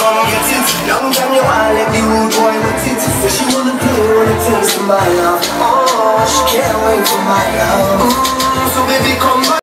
come get it. Long time you want let the rude boy with it. So she wanna play when it takes to my love. Oh, she can't wait for my love. So baby come back.